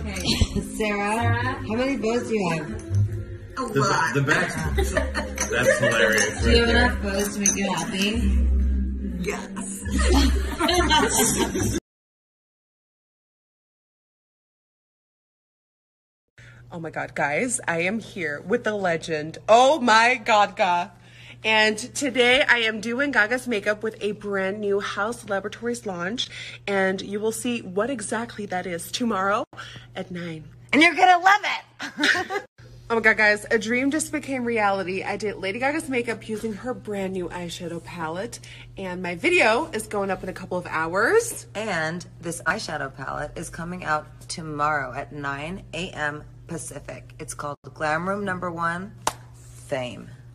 Sarah, how many bows do you have? A lot. The back. That's hilarious. Do you have enough bows to make you happy? Yes. Oh my God, guys, I am here with the legend. Oh my God, Gaga. And today I am doing Gaga's makeup with a brand new House Laboratories launch. And you will see what exactly that is tomorrow at 9. And you're gonna love it. Oh my God, guys, a dream just became reality. I did Lady Gaga's makeup using her brand new eyeshadow palette. And my video is going up in a couple of hours. And this eyeshadow palette is coming out tomorrow at 9 a.m. Pacific. It's called Glam Room #1 Fame.